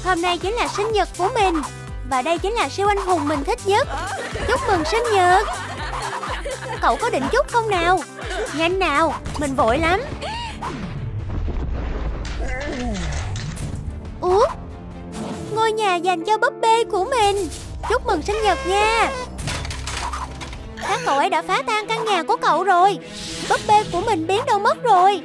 Hôm nay chính là sinh nhật của mình. Và đây chính là siêu anh hùng mình thích nhất. Chúc mừng sinh nhật. Cậu có định chúc không nào? Nhanh nào, mình vội lắm. Ủa? Ngôi nhà dành cho búp bê của mình. Chúc mừng sinh nhật nha. Các cậu ấy đã phá tan căn nhà của cậu rồi. Búp bê của mình biến đâu mất rồi.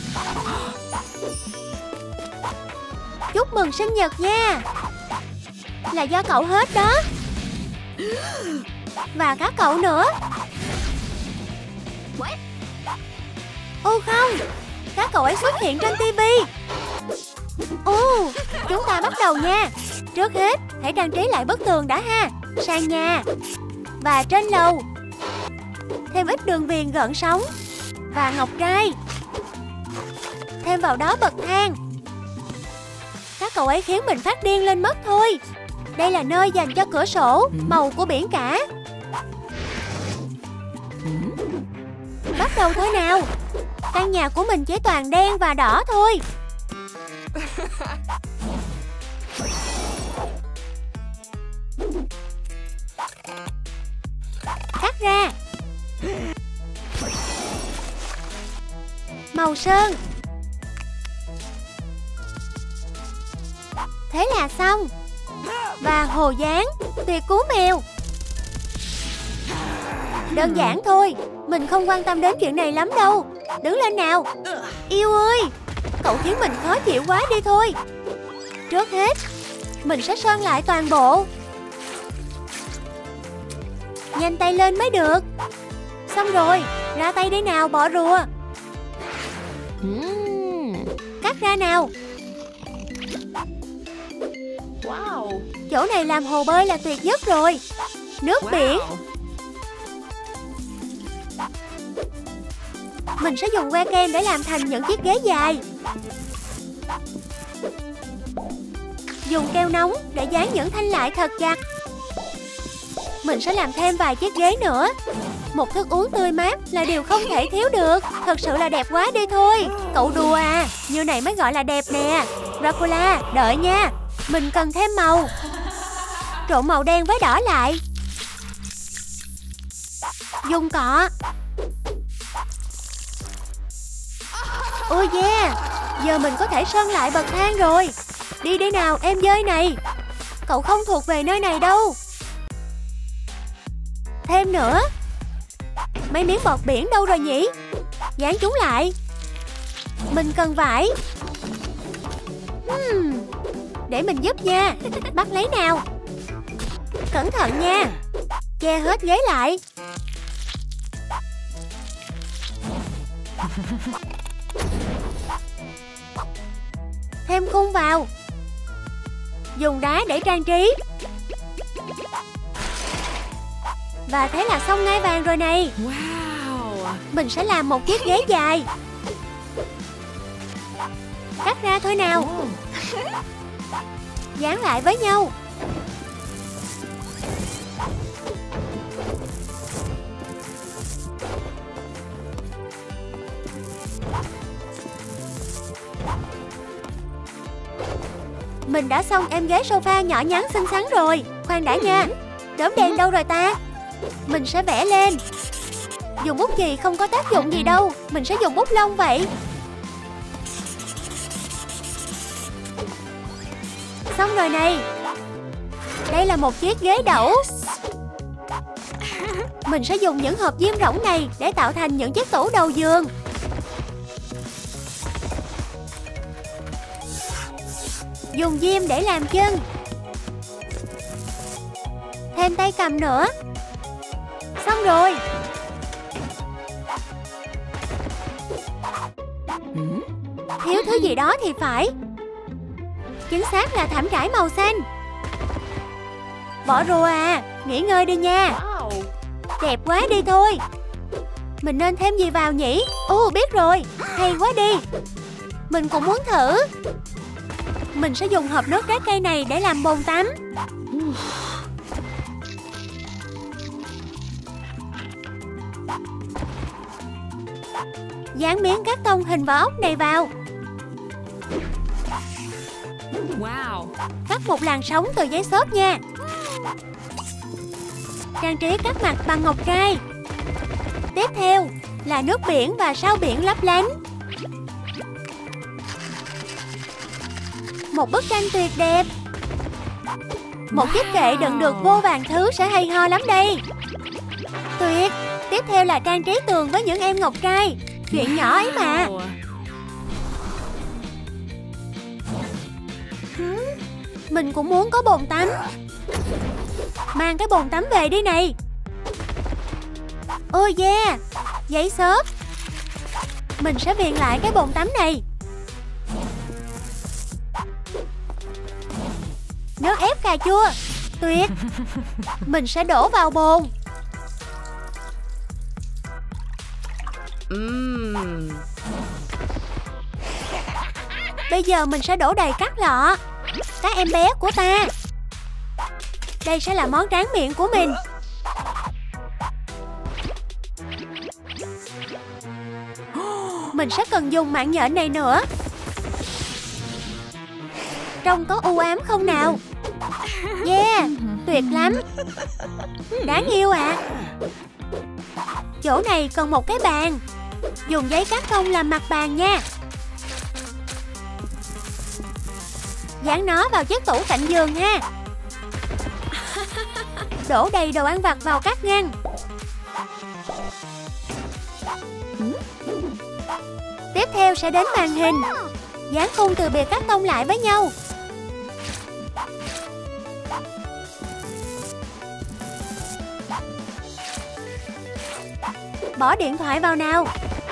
Chúc mừng sinh nhật nha. Là do cậu hết đó. Và các cậu nữa. Ô không, các cậu ấy xuất hiện trên tivi. Chúng ta bắt đầu nha. Trước hết, hãy trang trí lại bức tường đã ha. Sàn nhà và trên lầu. Thêm ít đường viền gợn sóng và ngọc trai. Thêm vào đó bậc thang. Các cậu ấy khiến mình phát điên lên mất thôi. Đây là nơi dành cho cửa sổ màu của biển cả. Bắt đầu thôi nào. Căn nhà của mình chỉ toàn đen và đỏ thôi. Cắt ra. Màu sơn. Thế là xong. Và hồ dáng tuyệt cú mèo. Đơn giản thôi. Mình không quan tâm đến chuyện này lắm đâu. Đứng lên nào. Yêu ơi, cậu khiến mình khó chịu quá đi thôi. Trước hết, mình sẽ sơn lại toàn bộ. Nhanh tay lên mới được. Xong rồi, ra tay đi nào bỏ rùa. Cắt ra nào. Wow. Chỗ này làm hồ bơi là tuyệt nhất rồi. Nước biển. Mình sẽ dùng que kem để làm thành những chiếc ghế dài. Dùng keo nóng để dán những thanh lại thật chặt. Mình sẽ làm thêm vài chiếc ghế nữa. Một thức uống tươi mát là điều không thể thiếu được. Thật sự là đẹp quá đi thôi. Cậu đùa à? Như này mới gọi là đẹp nè. Dracula, đợi nha. Mình cần thêm màu. Trộn màu đen với đỏ lại. Dùng cọ. Oh yeah. Giờ mình có thể sơn lại bậc thang rồi. Đi đi nào em dơi này. Cậu không thuộc về nơi này đâu. Thêm nữa. Mấy miếng bọt biển đâu rồi nhỉ? Dán chúng lại. Mình cần vải. Để mình giúp nha. Bắt lấy nào. Cẩn thận nha. Che hết ghế lại. Thêm khung vào. Dùng đá để trang trí. Và thế là xong ngai vàng rồi này. Wow. Mình sẽ làm một chiếc ghế dài. Cắt ra thôi nào. Dán lại với nhau. Mình đã xong em ghế sofa nhỏ nhắn xinh xắn rồi. Khoan đã nha. Đốm đen đâu rồi ta? Mình sẽ vẽ lên. Dùng bút chì không có tác dụng gì đâu. Mình sẽ dùng bút lông vậy. Xong rồi này. Đây là một chiếc ghế đẩu. Mình sẽ dùng những hộp diêm rỗng này để tạo thành những chiếc tủ đầu giường. Dùng diêm để làm chân. Thêm tay cầm nữa. Xong rồi. Thiếu thứ gì đó thì phải. Chính xác là thảm trải màu xanh. Bỏ rùa à, nghỉ ngơi đi nha. Wow. Đẹp quá đi thôi. Mình nên thêm gì vào nhỉ? Biết rồi, hay quá đi. Mình cũng muốn thử. Mình sẽ dùng hộp nước trái cây này để làm bồn tắm. Dán miếng cát tông hình vỏ ốc này vào. Wow. Cắt một làn sóng từ giấy xốp nha. Trang trí các mặt bằng ngọc trai. Tiếp theo là nước biển và sao biển lấp lánh. Một bức tranh tuyệt đẹp. Một chiếc kệ đựng được vô vàn thứ sẽ hay ho lắm đây. Tuyệt. Tiếp theo là trang trí tường với những em ngọc trai. Chuyện nhỏ ấy mà. Mình cũng muốn có bồn tắm. Mang cái bồn tắm về đi này. Oh yeah. Giấy xốp. Mình sẽ viền lại cái bồn tắm này. Nước ép cà chua. Tuyệt. Mình sẽ đổ vào bồn. Bây giờ mình sẽ đổ đầy các lọ. Các em bé của ta. Đây sẽ là món tráng miệng của mình. Mình sẽ cần dùng mạng nhện này nữa. Trông có u ám không nào? Yeah, tuyệt lắm. Đáng yêu ạ. Chỗ này cần một cái bàn. Dùng giấy cát tông làm mặt bàn nha. Dán nó vào chiếc tủ cạnh giường ha. Đổ đầy đồ ăn vặt vào các ngăn. Tiếp theo sẽ đến màn hình. Dán khung từ bìa cát tông lại với nhau. Bỏ điện thoại vào nào.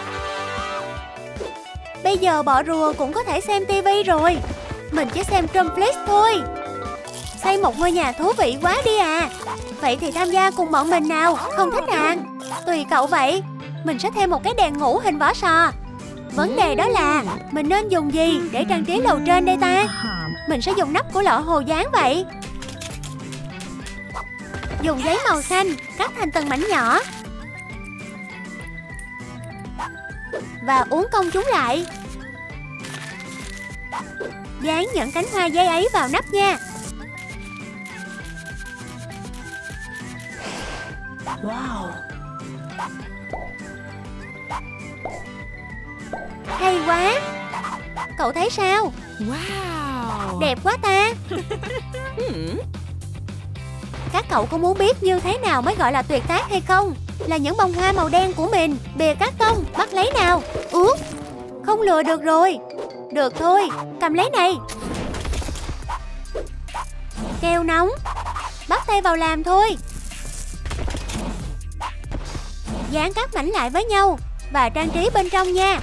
Bây giờ bỏ rùa cũng có thể xem tivi rồi. Mình chỉ xem Trumplex thôi. Xây một ngôi nhà thú vị quá đi à. Vậy thì tham gia cùng bọn mình nào. Không thích à? Tùy cậu vậy. Mình sẽ thêm một cái đèn ngủ hình vỏ sò. Vấn đề đó là mình nên dùng gì để trang trí lầu trên đây ta? Mình sẽ dùng nắp của lọ hồ dán vậy. Dùng giấy màu xanh cắt thành từng mảnh nhỏ. Và uốn cong chúng lại. Dán những cánh hoa giấy ấy vào nắp nha. Wow. Hay quá. Cậu thấy sao? Wow. Đẹp quá ta. Các cậu có muốn biết như thế nào mới gọi là tuyệt tác hay không? Là những bông hoa màu đen của mình. Bìa cát tông, bắt lấy nào. Không lừa được rồi. Được thôi, cầm lấy này. Keo nóng. Bắt tay vào làm thôi. Dán các mảnh lại với nhau. Và trang trí bên trong nha.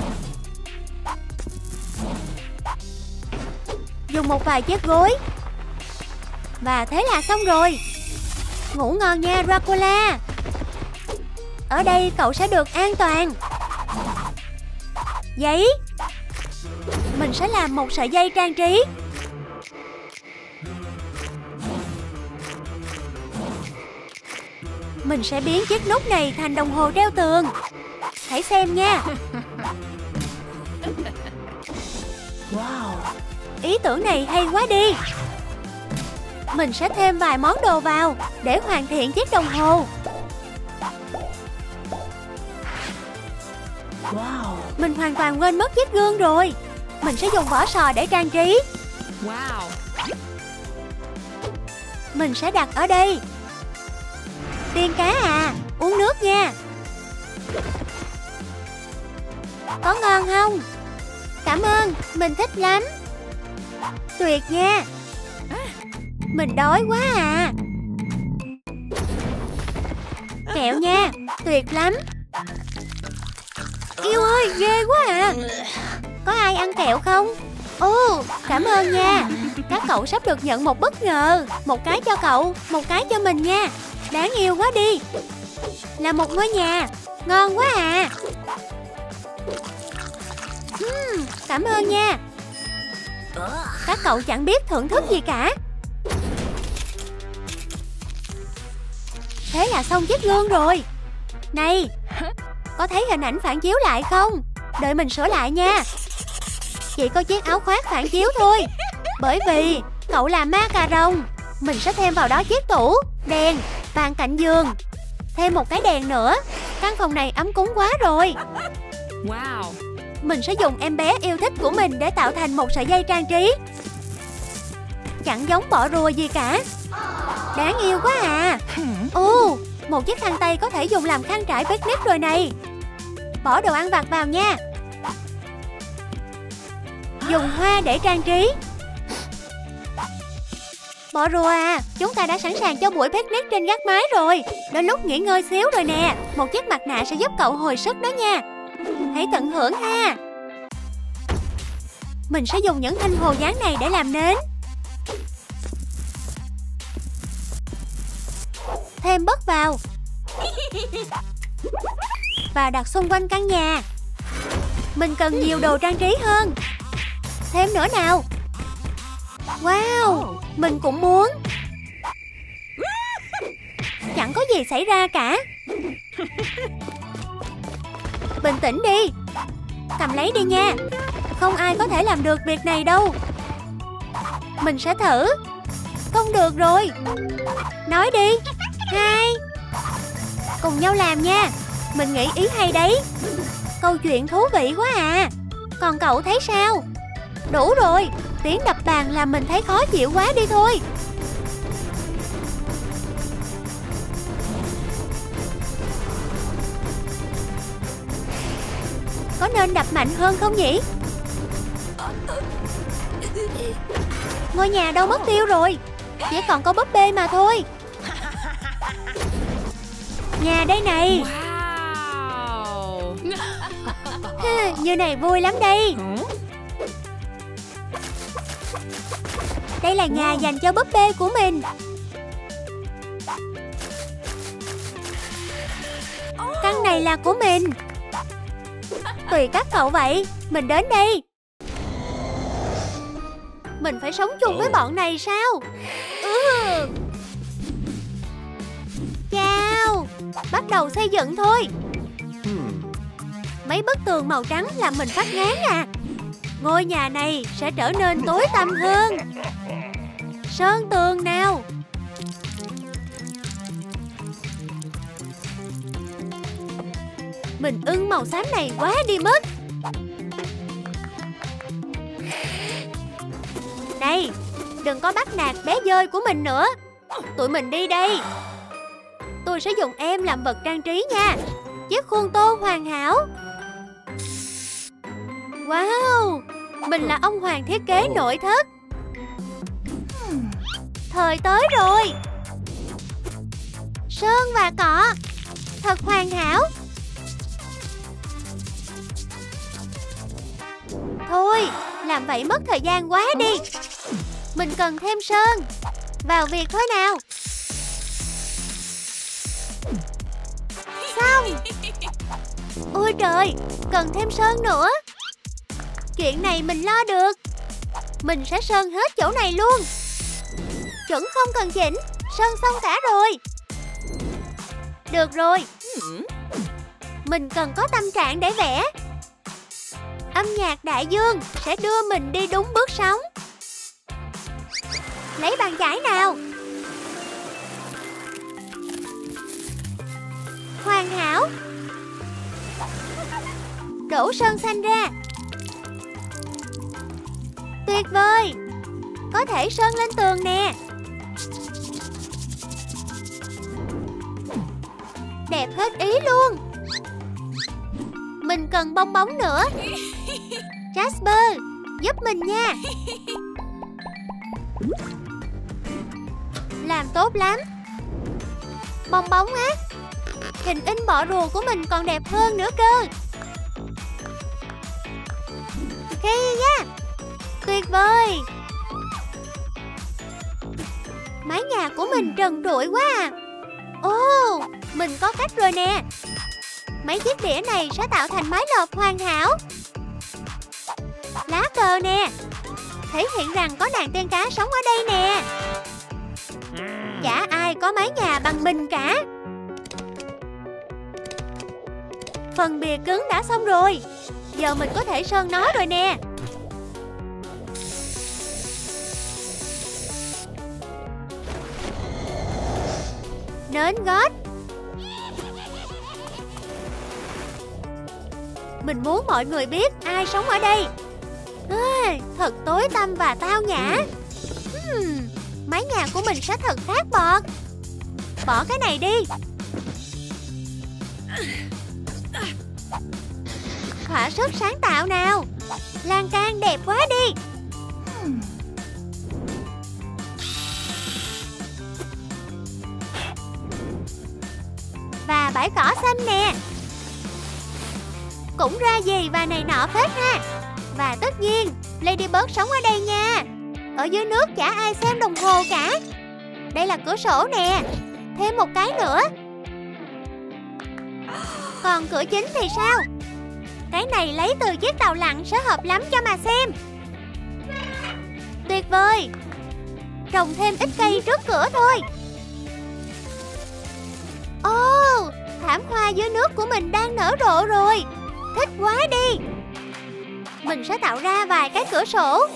Dùng một vài chiếc gối. Và thế là xong rồi. Ngủ ngon nha Dracula. Ở đây cậu sẽ được an toàn. Giấy. Mình sẽ làm một sợi dây trang trí. Mình sẽ biến chiếc nút này thành đồng hồ treo tường. Hãy xem nha. Wow. Ý tưởng này hay quá đi. Mình sẽ thêm vài món đồ vào để hoàn thiện chiếc đồng hồ. Wow. Mình hoàn toàn quên mất chiếc gương rồi. Mình sẽ dùng vỏ sò để trang trí. Wow. Mình sẽ đặt ở đây. Tiên cá à, uống nước nha. Có ngon không? Cảm ơn, mình thích lắm. Tuyệt nha. Mình đói quá à. Kẹo nha, tuyệt lắm. Yêu ơi, ghê quá à. Có ai ăn kẹo không? Ồ, cảm ơn nha. Các cậu sắp được nhận một bất ngờ. Một cái cho cậu, một cái cho mình nha. Đáng yêu quá đi. Là một ngôi nhà. Ngon quá à. Cảm ơn nha. Các cậu chẳng biết thưởng thức gì cả. Thế là xong chiếc gương rồi. Này, có thấy hình ảnh phản chiếu lại không? Đợi mình sửa lại nha. Chỉ có chiếc áo khoác phản chiếu thôi. Bởi vì cậu là ma cà rồng. Mình sẽ thêm vào đó chiếc tủ, đèn, bàn cạnh giường. Thêm một cái đèn nữa. Căn phòng này ấm cúng quá rồi. Wow. Mình sẽ dùng em bé yêu thích của mình để tạo thành một sợi dây trang trí. Chẳng giống bọ rùa gì cả. Đáng yêu quá à. Ồ, một chiếc khăn tay có thể dùng làm khăn trải picnic rồi này. Bỏ đồ ăn vặt vào nha. Dùng hoa để trang trí. Bọ rùa à, chúng ta đã sẵn sàng cho buổi picnic trên gác mái rồi. Đến lúc nghỉ ngơi xíu rồi nè. Một chiếc mặt nạ sẽ giúp cậu hồi sức đó nha. Hãy tận hưởng ha. Mình sẽ dùng những thanh hồ dáng này để làm nến. Thêm bớt vào. Và đặt xung quanh căn nhà. Mình cần nhiều đồ trang trí hơn. Thêm nữa nào. Wow, mình cũng muốn. Chẳng có gì xảy ra cả. Bình tĩnh đi. Cầm lấy đi nha. Không ai có thể làm được việc này đâu. Mình sẽ thử. Không được rồi. Nói đi. 2. Cùng nhau làm nha. Mình nghĩ ý hay đấy. Câu chuyện thú vị quá à. Còn cậu thấy sao? Đủ rồi. Tiếng đập bàn làm mình thấy khó chịu quá đi thôi. Có nên đập mạnh hơn không nhỉ? Ngôi nhà đâu mất tiêu rồi. Chỉ còn có búp bê mà thôi. Nhà đây này. Wow. Như này vui lắm đây. Đây là nhà dành cho búp bê của mình. Căn này là của mình. Tùy các cậu vậy. Mình đến đây. Mình phải sống chung với bọn này sao? Chào. Bắt đầu xây dựng thôi. Mấy bức tường màu trắng làm mình phát ngán à. Ngôi nhà này sẽ trở nên tối tăm hơn. Sơn tường nào. Mình ưng màu xám này quá đi mất. Này, đừng có bắt nạt bé dơi của mình nữa. Tụi mình đi đây. Tôi sẽ dùng em làm vật trang trí nha. Chiếc khuôn tô hoàn hảo. Wow, mình là ông hoàng thiết kế nội thất. Thời tới rồi. Sơn và cọ. Thật hoàn hảo. Thôi, làm vậy mất thời gian quá đi. Mình cần thêm sơn. Vào việc thôi nào. Xong. Ôi trời, cần thêm sơn nữa. Chuyện này mình lo được. Mình sẽ sơn hết chỗ này luôn. Chuẩn không cần chỉnh. Sơn xong cả rồi. Được rồi. Mình cần có tâm trạng để vẽ. Âm nhạc đại dương sẽ đưa mình đi đúng bước sóng. Lấy bàn chải nào. Hoàn hảo. Đổ sơn xanh ra. Tuyệt vời. Có thể sơn lên tường nè. Đẹp hết ý luôn. Mình cần bong bóng nữa. Jasper, giúp mình nha. Làm tốt lắm. Bong bóng á. Hình in bọ rùa của mình còn đẹp hơn nữa cơ. Khi nha. Tuyệt vời. Mái nhà của mình trần trụi quá à. Ồ, mình có cách rồi nè. Mấy chiếc đĩa này sẽ tạo thành mái lợp hoàn hảo. Lá cờ nè. Thể hiện rằng có đàn tiên cá sống ở đây nè. Chả ai có mái nhà bằng mình cả. Phần bìa cứng đã xong rồi. Giờ mình có thể sơn nó rồi nè. Nến gót. Mình muốn mọi người biết ai sống ở đây. Thật tối tăm và tao nhã. Mái nhà của mình sẽ thật khác bọt. Bỏ cái này đi. Thỏa sức sáng tạo nào. Lan can đẹp quá đi. Và bãi cỏ xanh nè. Cũng ra gì và này nọ phết ha. Và tất nhiên Ladybug sống ở đây nha. Ở dưới nước chả ai xem đồng hồ cả. Đây là cửa sổ nè. Thêm một cái nữa. Còn cửa chính thì sao? Cái này lấy từ chiếc tàu lặn sẽ hợp lắm cho mà xem. Tuyệt vời. Trồng thêm ít cây trước cửa thôi. Thảm hoa dưới nước của mình đang nở rộ rồi. Thích quá đi. Mình sẽ tạo ra vài cái cửa sổ.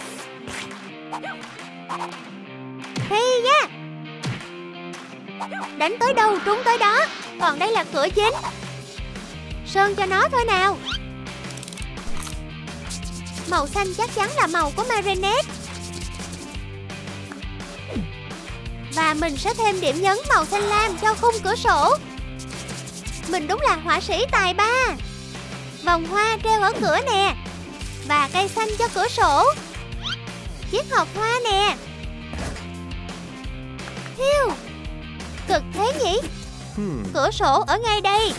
Hay nha. Đánh tới đâu trúng tới đó. Còn đây là cửa chính. Sơn cho nó thôi nào. Màu xanh chắc chắn là màu của Marinette. Và mình sẽ thêm điểm nhấn màu xanh lam cho khung cửa sổ. Mình đúng là họa sĩ tài ba. Vòng hoa treo ở cửa nè. Và cây xanh cho cửa sổ. Chiếc hộp hoa nè. Hiu, cực thế nhỉ. Cửa sổ ở ngay đây.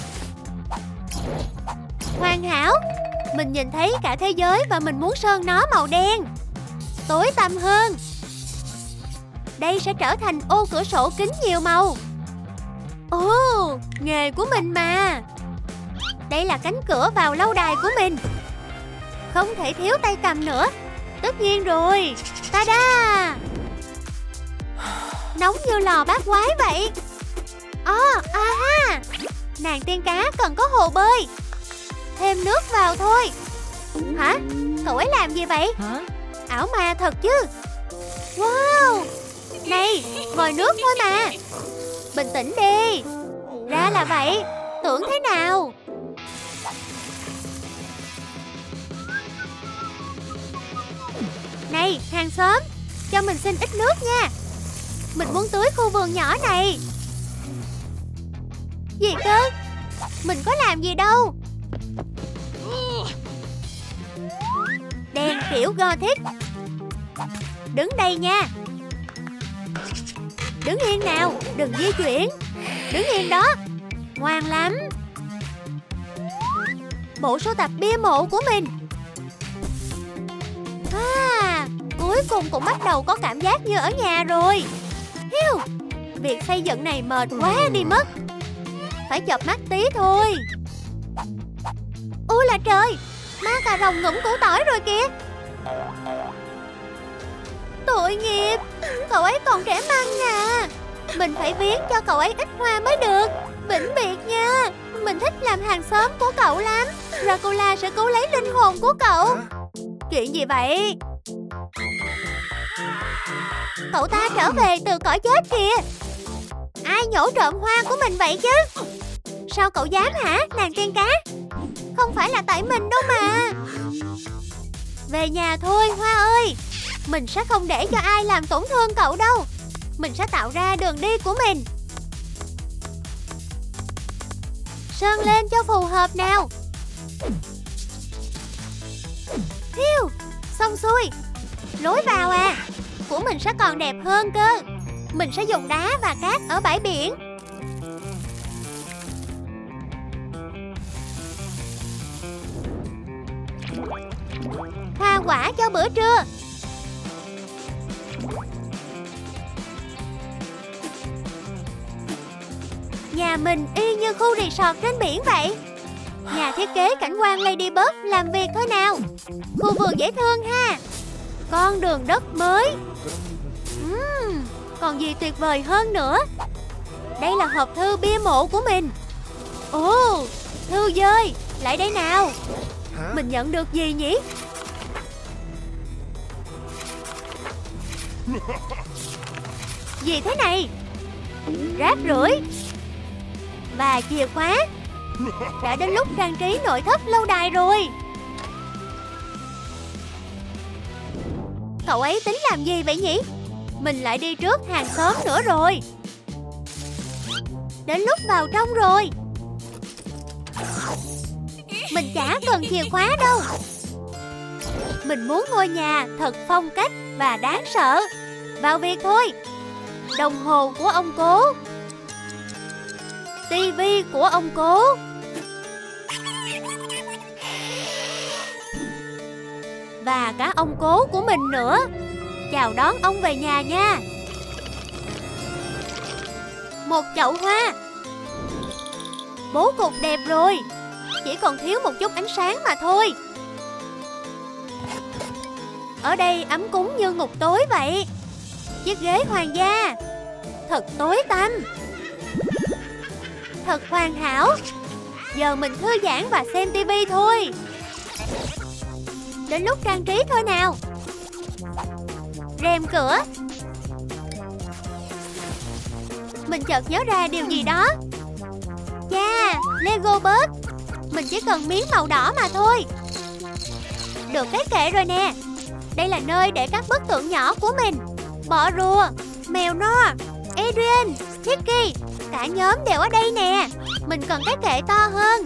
Hoàn hảo. Mình nhìn thấy cả thế giới và mình muốn sơn nó màu đen. Tối tăm hơn. Đây sẽ trở thành ô cửa sổ kính nhiều màu. Nghề của mình mà. Đây là cánh cửa vào lâu đài của mình. Không thể thiếu tay cầm nữa. Tất nhiên rồi. Ta-da. Nóng như lò bát quái vậy. Nàng tiên cá cần có hồ bơi. Thêm nước vào thôi. Hả? Cậu ấy làm gì vậy? Ảo ma thật chứ. Wow. Này, vòi nước thôi mà. Bình tĩnh đi. Ra là vậy. Tưởng thế nào? Này, hàng xóm, cho mình xin ít nước nha. Mình muốn tưới khu vườn nhỏ này. Gì cơ? Mình có làm gì đâu. Đèn kiểu Gothic. Đứng đây nha. Đứng yên nào, đừng di chuyển. Đứng yên đó. Ngoan lắm. Bộ sưu tập bia mộ của mình. Cuối cùng cũng bắt đầu có cảm giác như ở nhà rồi. Hiu, việc xây dựng này mệt quá đi mất. Phải chợp mắt tí thôi. Ôi là trời, ma cà rồng ngủm củ tỏi rồi kìa. Tội nghiệp, cậu ấy còn trẻ măng à. Mình phải viếng cho cậu ấy ít hoa mới được. Vĩnh biệt nha. Mình thích làm hàng xóm của cậu lắm. Dracula sẽ cứu lấy linh hồn của cậu. Chuyện gì vậy? Cậu ta trở về từ cõi chết kìa. Ai nhổ trộm hoa của mình vậy chứ? Sao cậu dám hả, nàng tiên cá? Không phải là tại mình đâu mà. Về nhà thôi Hoa ơi. Mình sẽ không để cho ai làm tổn thương cậu đâu. Mình sẽ tạo ra đường đi của mình. Sơn lên cho phù hợp nào. Hiu, xong xuôi. Lối vào à. Của mình sẽ còn đẹp hơn cơ. Mình sẽ dùng đá và cát ở bãi biển. Hoa quả cho bữa trưa. Nhà mình y như khu resort trên biển vậy. Nhà thiết kế cảnh quan Ladybug làm việc thôi nào. Khu vườn dễ thương ha. Con đường đất mới. Còn gì tuyệt vời hơn nữa. Đây là hộp thư bia mộ của mình. Ồ, thư dơi. Lại đây nào. Mình nhận được gì nhỉ? Gì thế này? rác rưởi và chìa khóa. Đã đến lúc trang trí nội thất lâu đài rồi. Cậu ấy tính làm gì vậy nhỉ? Mình lại đi trước hàng xóm nữa rồi. Đến lúc vào trong rồi. Mình chả cần chìa khóa đâu. Mình muốn ngôi nhà thật phong cách và đáng sợ. Vào việc thôi. Đồng hồ của ông Cố, tivi của ông Cố, và cả ông Cố của mình nữa. Chào đón ông về nhà nha. Một chậu hoa. Bố cục đẹp rồi. Chỉ còn thiếu một chút ánh sáng mà thôi. Ở đây ấm cúng như ngục tối vậy. Chiếc ghế hoàng gia. Thật tối tăm. Thật hoàn hảo. Giờ mình thư giãn và xem tivi thôi. Đến lúc trang trí thôi nào. Rèm cửa. Mình chợt nhớ ra điều gì đó. Chà, Lego bớt. Mình chỉ cần miếng màu đỏ mà thôi. Được cái kệ rồi nè. Đây là nơi để các bức tượng nhỏ của mình. Bọ rùa, mèo no, Adrian, Tiki. Cả nhóm đều ở đây nè. Mình cần cái kệ to hơn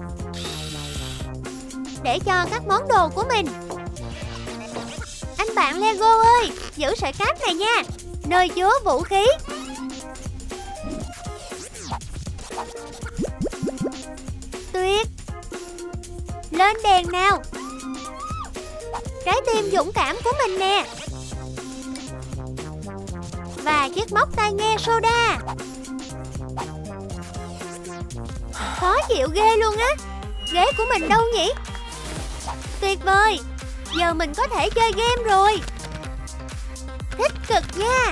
để cho các món đồ của mình. Anh bạn Lego ơi, giữ sợi cáp này nha. Nơi chứa vũ khí. Tuyệt. Lên đèn nào. Trái tim dũng cảm của mình nè. Và chiếc móc tai nghe soda. Khó chịu ghê luôn á. Ghế của mình đâu nhỉ? Tuyệt vời. Giờ mình có thể chơi game rồi. Tích cực nha.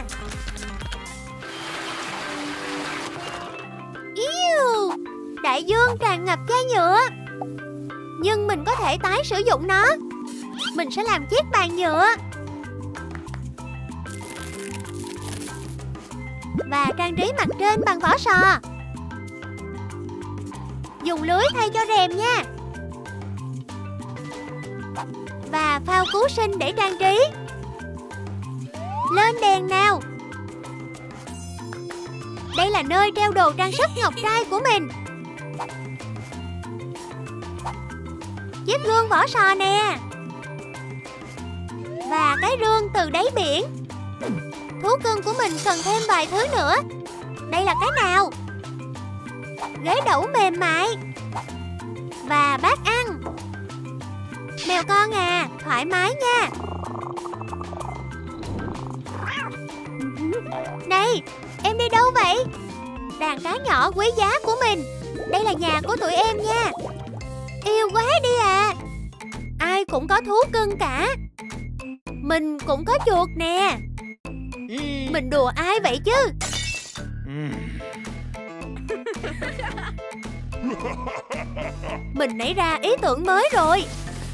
Yêu. Đại dương tràn ngập chai nhựa. Nhưng mình có thể tái sử dụng nó. Mình sẽ làm chiếc bàn nhựa. Và trang trí mặt trên bằng vỏ sò. Dùng lưới thay cho rèm nha. Và phao cứu sinh để trang trí. Lên đèn nào. Đây là nơi treo đồ trang sức ngọc trai của mình. Chiếc gương vỏ sò nè. Và cái rương từ đáy biển. Thú cưng của mình cần thêm vài thứ nữa. Đây là cái nào? Ghế đẩu mềm mại. Và bát ăn. Mèo con à, thoải mái nha. Này, em đi đâu vậy? Đàn cá nhỏ quý giá của mình. Đây là nhà của tụi em nha. Yêu quá đi à. Ai cũng có thú cưng cả. Mình cũng có chuột nè. Mình đùa ai vậy chứ? Mình nảy ra ý tưởng mới rồi.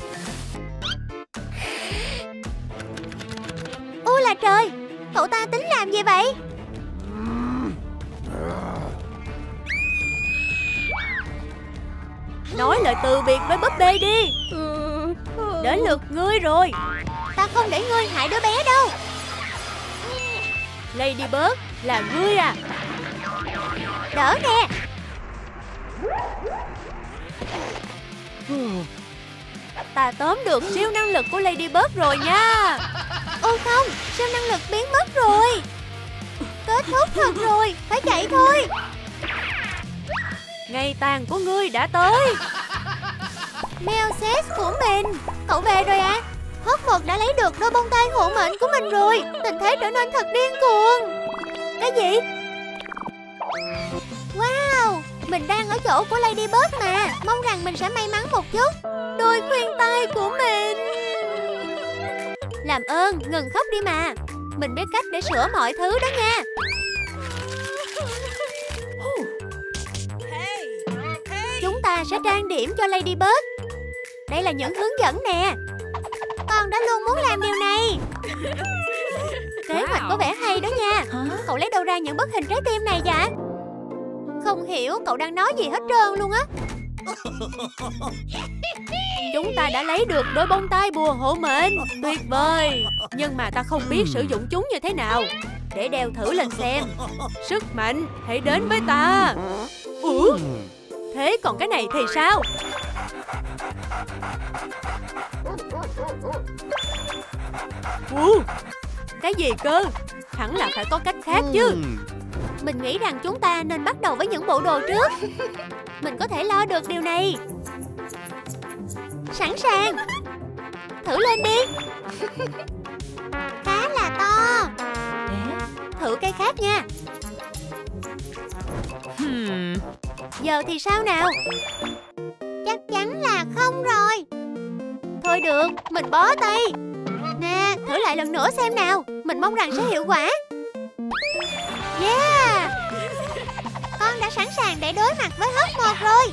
Ôi là trời, cậu ta tính làm gì vậy? Nói lời từ biệt với búp bê đi. Đến lượt ngươi rồi. Ta không để ngươi hại đứa bé đâu. Ladybug, là ngươi à? Đỡ nè. Ta tóm được siêu năng lực của Ladybug rồi nha. Ôi không, siêu năng lực biến mất rồi. Kết thúc thật rồi, phải chạy thôi. Ngày tàn của ngươi đã tới. Meowscles của mình. Cậu về rồi à? Hot1 đã lấy được đôi bông tai hộ mệnh của mình rồi. Tình thế trở nên thật điên cuồng. Cái gì? Wow, mình đang ở chỗ của Ladybug mà. Mong rằng mình sẽ may mắn một chút. Đôi khuyên tai của mình. Làm ơn, ngừng khóc đi mà. Mình biết cách để sửa mọi thứ đó nha. Chúng ta sẽ trang điểm cho Ladybug. Đây là những hướng dẫn nè. Con đã luôn muốn làm điều này. Kế hoạch có vẻ hay đó nha. Cậu lấy đâu ra những bức hình trái tim này vậy? Không hiểu cậu đang nói gì hết trơn luôn á. Chúng ta đã lấy được đôi bông tai bùa hộ mệnh. Tuyệt vời. Nhưng mà ta không biết sử dụng chúng như thế nào. Để đeo thử lên xem. Sức mạnh, hãy đến với ta. Ủa? Thế còn cái này thì sao? Cái gì cơ? Hẳn là phải có cách khác chứ. Mình nghĩ rằng chúng ta nên bắt đầu với những bộ đồ trước. Mình có thể lo được điều này. Sẵn sàng. Thử lên đi. Khá là to. Thử cây khác nha. Giờ thì sao nào? Chắc chắn là không rồi. Thôi được, mình bó tay. Nè, thử lại lần nữa xem nào. Mình mong rằng sẽ hiệu quả. Yeah. Con đã sẵn sàng để đối mặt với Hogwarts rồi.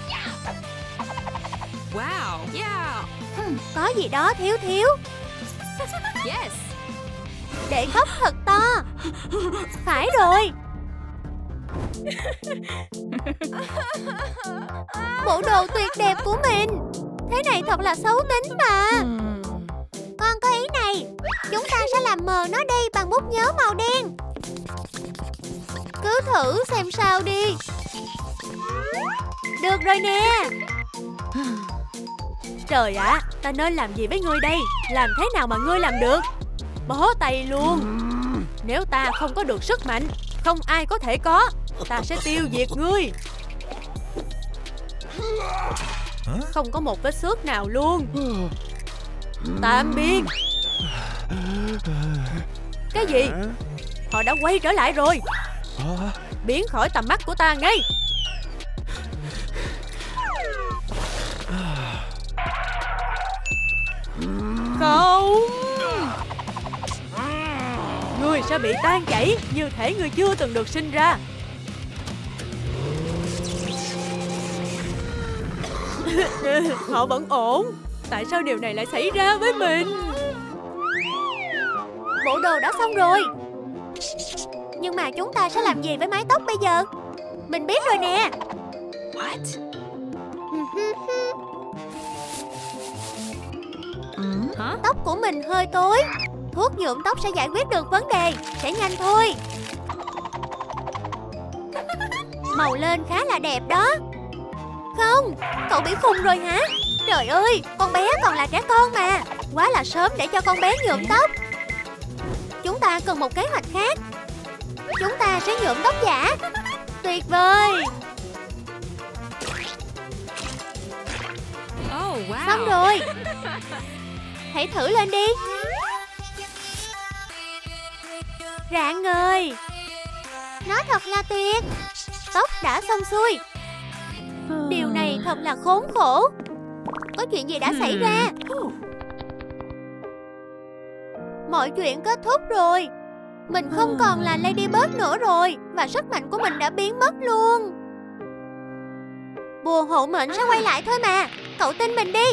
Wow, yeah. Có gì đó thiếu. Yes. Để khóc thật to. Phải rồi. Bộ đồ tuyệt đẹp của mình. Thế này thật là xấu tính mà. Con có ý này. Chúng ta sẽ làm mờ nó đi bằng bút nhớ màu đen. Cứ thử xem sao đi. Được rồi nè. Trời ạ, ta nên làm gì với ngươi đây? Làm thế nào mà ngươi làm được? Bó tay luôn. Nếu ta không có được sức mạnh, không ai có thể có. Ta sẽ tiêu diệt ngươi. Không có một vết xước nào luôn. Tạm biệt. Cái gì? Họ đã quay trở lại rồi. Biến khỏi tầm mắt của ta ngay. Không. Ngươi sẽ bị tan chảy như thể ngươi chưa từng được sinh ra. Họ vẫn ổn. Tại sao điều này lại xảy ra với mình? Bộ đồ đã xong rồi. Nhưng mà chúng ta sẽ làm gì với mái tóc bây giờ? Mình biết rồi nè. What? Tóc của mình hơi tối. Thuốc nhuộm tóc sẽ giải quyết được vấn đề. Sẽ nhanh thôi. Màu lên khá là đẹp đó. Không, cậu bị khùng rồi hả? Trời ơi, con bé còn là trẻ con mà. Quá là sớm để cho con bé nhuộm tóc. Chúng ta cần một kế hoạch khác. Chúng ta sẽ nhuộm tóc giả. Tuyệt vời. Oh, wow. Xong rồi. Hãy thử lên đi. Rạng ngời. Nó thật là tuyệt. Tóc đã xong xuôi. Điều này thật là khốn khổ. Có chuyện gì đã xảy ra? Mọi chuyện kết thúc rồi. Mình không còn là Ladybug nữa rồi. Và sức mạnh của mình đã biến mất luôn. Bùa hộ mệnh sẽ quay lại thôi mà. Cậu tin mình đi.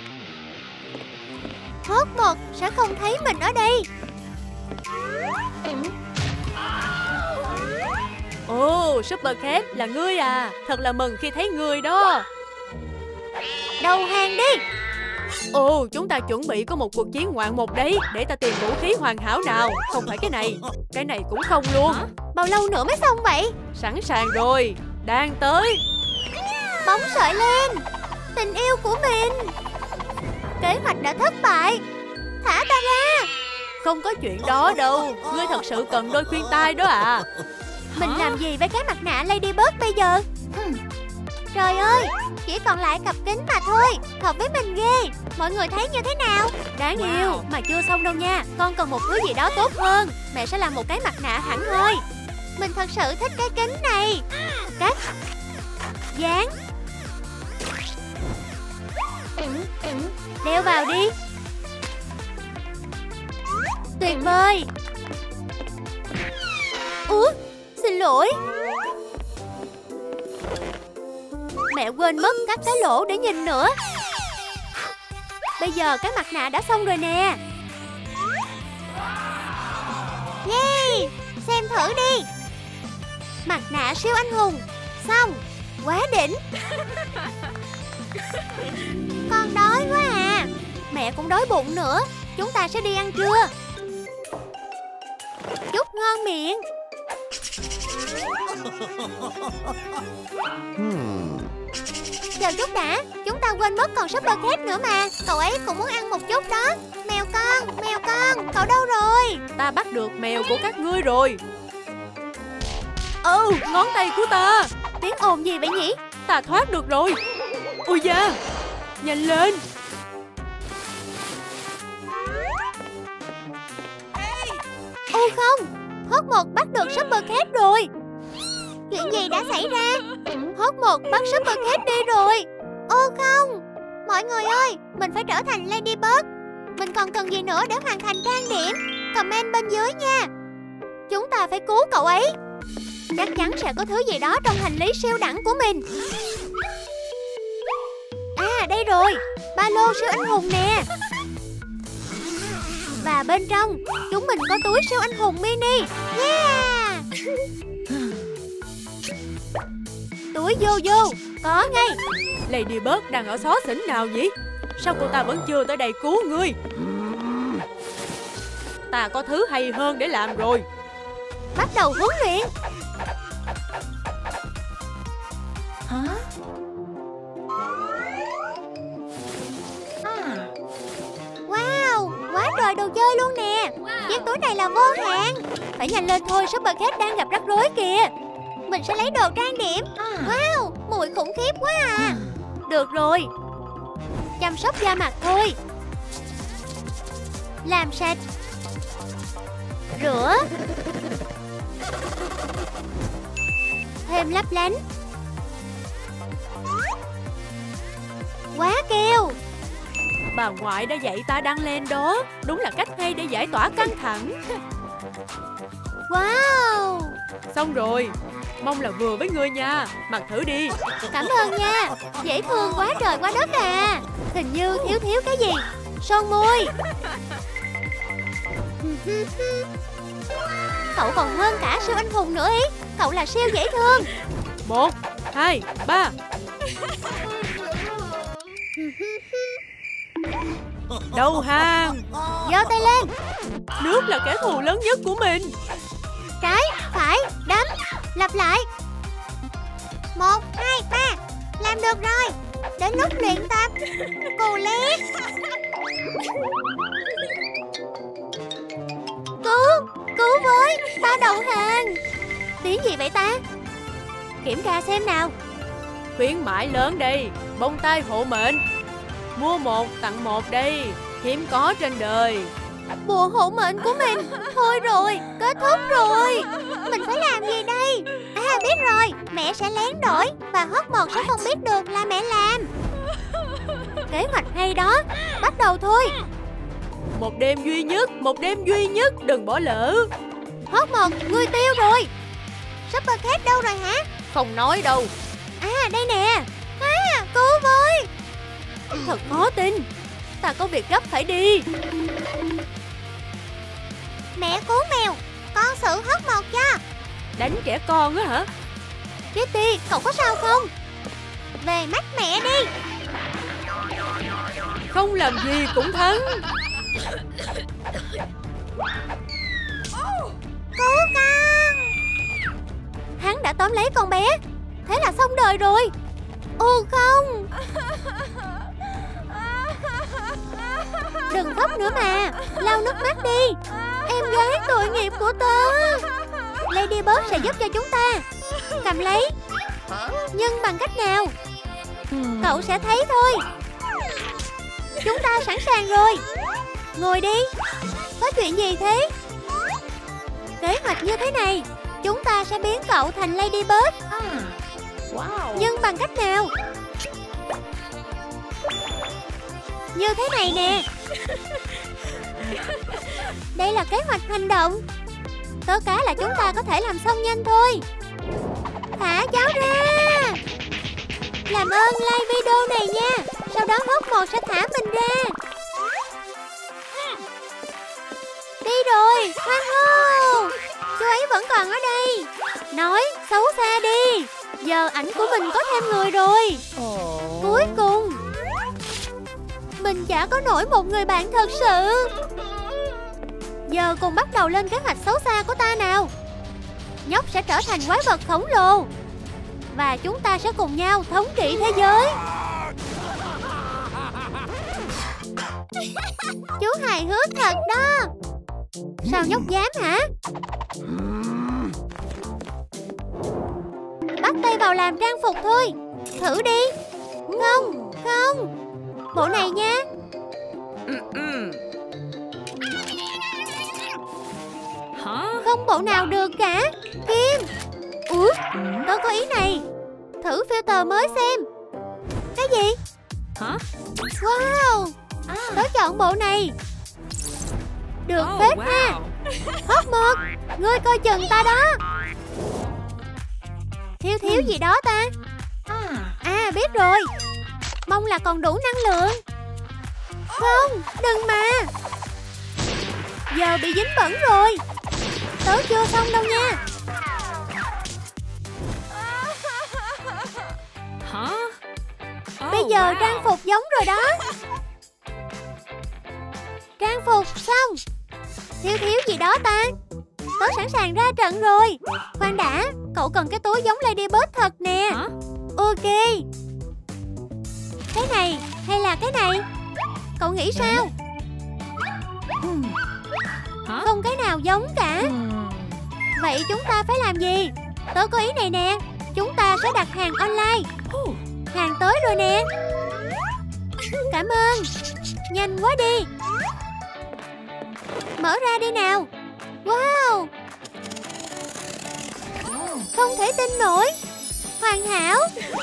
Hogwarts sẽ không thấy mình ở đây. Ồ, Super Cat là ngươi à. Thật là mừng khi thấy ngươi đó. Đầu hàng đi. Ồ, chúng ta chuẩn bị có một cuộc chiến ngoạn mục đấy. Để ta tìm vũ khí hoàn hảo nào. Không phải cái này. Cái này cũng không luôn. Bao lâu nữa mới xong vậy? Sẵn sàng rồi. Đang tới. Bóng sợi lên. Tình yêu của mình. Kế hoạch đã thất bại. Thả ta ra. Không có chuyện đó đâu. Ngươi thật sự cần đôi khuyên tai đó à. Mình làm gì với cái mặt nạ Ladybug bây giờ? Trời ơi, chỉ còn lại cặp kính mà thôi. Hợp với mình ghê. Mọi người thấy như thế nào? Đáng yêu, mà chưa xong đâu nha. Con cần một thứ gì đó tốt hơn. Mẹ sẽ làm một cái mặt nạ hẳn hoi. Mình thật sự thích cái kính này. Cắt. Dán. Đeo vào đi. Tuyệt vời. Ủa, xin lỗi. Mẹ quên mất cắt cái lỗ để nhìn nữa. Bây giờ cái mặt nạ đã xong rồi nè. Yeah, xem thử đi. Mặt nạ siêu anh hùng. Xong, quá đỉnh. Con đói quá à. Mẹ cũng đói bụng nữa. Chúng ta sẽ đi ăn trưa. Chúc ngon miệng. Chờ chút đã. Chúng ta quên mất còn Super Cat nữa mà. Cậu ấy cũng muốn ăn một chút đó. Mèo con, cậu đâu rồi? Ta bắt được mèo của các ngươi rồi. Ngón tay của ta. Tiếng ồn gì vậy nhỉ? Ta thoát được rồi. Ui da, nhanh lên. Ôi không, Hot-một bắt được Super Cat rồi. Chuyện gì đã xảy ra? Hot-một bắt Super Cat đi rồi. Ô không, mọi người ơi, mình phải trở thành Ladybug. Mình còn cần gì nữa để hoàn thành trang điểm? Comment bên dưới nha. Chúng ta phải cứu cậu ấy. Chắc chắn sẽ có thứ gì đó trong hành lý siêu đẳng của mình. À đây rồi, ba lô siêu anh hùng nè. Và bên trong chúng mình có túi siêu anh hùng mini. Yeah. Túi Yo-yo, có ngay. Ladybug đang ở xó xỉnh nào nhỉ? Sao cô ta vẫn chưa tới đây cứu ngươi? Ta có thứ hay hơn để làm rồi. Bắt đầu huấn luyện. Hả? Wow, quá trời đồ chơi luôn nè. Chiếc túi này là vô hạn. Phải nhanh lên thôi, Super Cat đang gặp rắc rối kìa. Mình sẽ lấy đồ trang điểm. Wow, mùi khủng khiếp quá à. Được rồi, chăm sóc da mặt thôi. Làm sạch, rửa, thêm lấp lánh. Quá keo. Bà ngoại đã dạy ta đăng lên đó. Đúng là cách hay để giải tỏa căng thẳng. Wow. Xong rồi. Mong là vừa với ngươi nha. Mặc thử đi. Cảm ơn nha. Dễ thương quá trời quá đất à. Hình như thiếu cái gì. Son môi. Cậu còn hơn cả siêu anh hùng nữa ý. Cậu là siêu dễ thương. 1, 2, 3. Đầu hàng. Giơ tay lên. Nước là kẻ thù lớn nhất của mình. Trái, phải, đấm. Lặp lại. 1, 2, 3. Làm được rồi. Đến lúc luyện tập. Cù liếc. Cứu với. Ta đầu hàng. Tiếng gì vậy ta? Kiểm tra xem nào. Khuyến mãi lớn đây. Bông tai hộ mệnh. Mua 1 tặng 1 đây. Hiếm có trên đời. Bùa hộ mệnh của mình. Thôi rồi, kết thúc rồi. Mình phải làm gì đây? À biết rồi, mẹ sẽ lén đổi. Và Hot-một sẽ không biết được là mẹ làm. Kế hoạch hay đó. Bắt đầu thôi. Một đêm duy nhất, đừng bỏ lỡ. Hot-một, ngươi tiêu rồi. Super Cat đâu rồi hả? Không nói đâu. À đây nè. À, cứu với. Thật khó tin. Ta có việc gấp phải đi. Mẹ cứu mèo. Con xử Hot-một cho. Đánh trẻ con á hả? Kitty, cậu có sao không? Về mắt mẹ đi. Không làm gì cũng thắng. Cứu con. Hắn đã tóm lấy con bé. Thế là xong đời rồi. Ô không. Đừng khóc nữa mà. Lau nước mắt đi. Em gái tội nghiệp của tớ. Ladybug sẽ giúp cho chúng ta. Cầm lấy. Nhưng bằng cách nào? Cậu sẽ thấy thôi. Chúng ta sẵn sàng rồi. Ngồi đi. Có chuyện gì thế? Kế hoạch như thế này. Chúng ta sẽ biến cậu thành Ladybug. Wow. Nhưng bằng cách nào? Như thế này nè. Đây là kế hoạch hành động. Tớ cá là chúng ta có thể làm xong nhanh thôi. Thả cháu ra. Làm ơn like video này nha. Sau đó Hot-một sẽ thả mình ra. Đi đi rồi. Hoan hô, chú ấy vẫn còn ở đây. Nói xấu xa đi. Giờ ảnh của mình có thêm người rồi. Cuối cùng mình chả có nổi một người bạn thật sự. Giờ cùng bắt đầu lên kế hoạch xấu xa của ta nào. Nhóc sẽ trở thành quái vật khổng lồ và chúng ta sẽ cùng nhau thống trị thế giới. Chú hài hước thật đó. Sao nhóc dám hả? Bắt tay vào làm trang phục thôi. Thử đi. Không, không. Bộ này nha. Không bộ nào được cả. Kim. Ủa, tớ có ý này. Thử filter mới xem. Cái gì? Wow, tớ chọn bộ này. Được phết ha. Hot mực, ngươi coi chừng ta đó. Thiếu gì đó ta? À biết rồi. Mong là còn đủ năng lượng. Không, đừng mà. Giờ bị dính bẩn rồi. Tớ chưa xong đâu nha. Bây giờ trang phục giống rồi đó. Trang phục xong. Thiếu gì đó ta? Tớ sẵn sàng ra trận rồi. Khoan đã, cậu cần cái túi giống Ladybird thật nè. Ok. Cái này hay là cái này? Cậu nghĩ sao? Không cái nào giống cả. Vậy chúng ta phải làm gì? Tớ có ý này nè. Chúng ta sẽ đặt hàng online. Hàng tới rồi nè. Cảm ơn. Nhanh quá đi. Mở ra đi nào. Wow, không thể tin nổi. Hoàn hảo.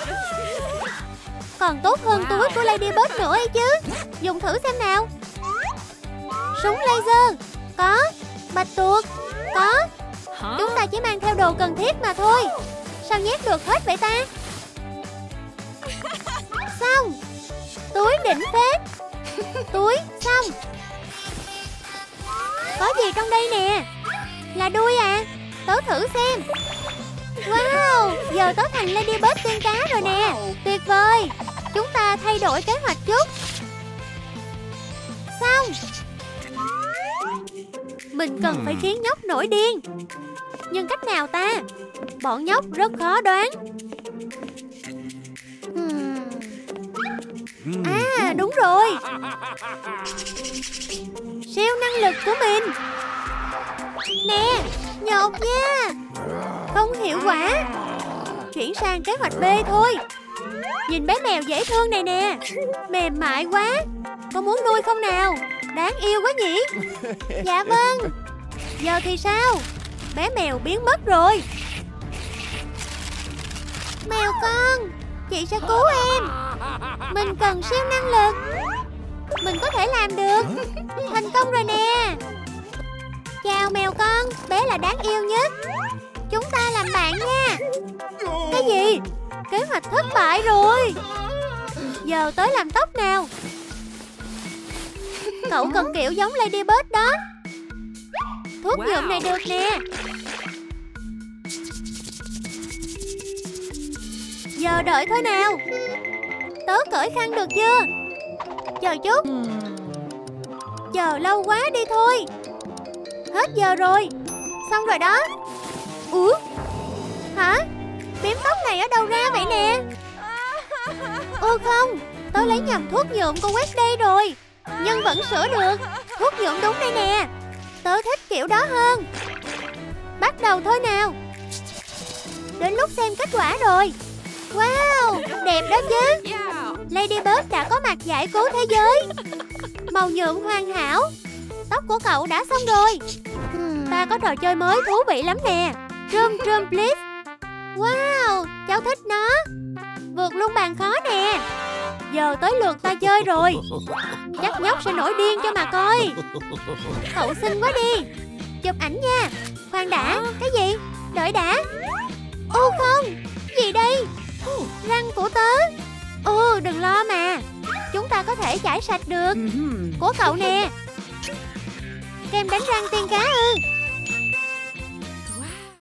Còn tốt hơn túi của Ladybird nữa ấy chứ. Dùng thử xem nào. Súng laser. Có. Bạch tuộc. Có. Chúng ta chỉ mang theo đồ cần thiết mà thôi. Sao nhét được hết vậy ta? Xong. Túi đỉnh phết. Túi xong. Có gì trong đây nè? Là đuôi à? Tớ thử xem. Wow, giờ tớ thành Ladybird tiên cá rồi nè. Tuyệt vời. Chúng ta thay đổi kế hoạch chút. Xong. Mình cần phải khiến nhóc nổi điên. Nhưng cách nào ta? Bọn nhóc rất khó đoán. À đúng rồi. Siêu năng lực của mình. Nè, nhột nha. Không hiệu quả. Chuyển sang kế hoạch B thôi. Nhìn bé mèo dễ thương này nè. Mềm mại quá. Có muốn nuôi không nào? Đáng yêu quá nhỉ. Dạ vâng. Giờ thì sao? Bé mèo biến mất rồi. Mèo con, chị sẽ cứu em. Mình cần siêu năng lực. Mình có thể làm được. Thành công rồi nè. Chào mèo con, bé là đáng yêu nhất. Chúng ta làm bạn nha. Cái gì? Kế hoạch thất bại rồi. Giờ tới làm tóc nào. Cậu cần kiểu giống Ladybird đó. Thuốc nhuộm này được nè. Giờ đợi thôi nào. Tớ cởi khăn được chưa? Chờ chút. Chờ lâu quá đi thôi. Hết giờ rồi. Xong rồi đó. Ủa? Hả? Bím tóc này ở đâu ra vậy nè? Ô không, tớ lấy nhầm thuốc nhuộm của Wednesday rồi. Nhưng vẫn sửa được. Thuốc nhuộm đúng đây nè. Tớ thích kiểu đó hơn. Bắt đầu thôi nào. Đến lúc xem kết quả rồi. Wow, đẹp đó chứ. Ladybird đã có mặt giải cứu thế giới. Màu nhuộm hoàn hảo. Tóc của cậu đã xong rồi. Ta có trò chơi mới thú vị lắm nè. Drum Drum Please. Wow, cháu thích nó. Vượt luôn bàn khó nè. Giờ tới lượt ta chơi rồi. Chắc nhóc sẽ nổi điên cho mà coi. Cậu xinh quá đi. Chụp ảnh nha. Khoan đã, cái gì? Đợi đã. Ô không, gì đây? Răng của tớ. Đừng lo mà. Chúng ta có thể chải sạch được. Của cậu nè. Kem đánh răng tiên cá ư?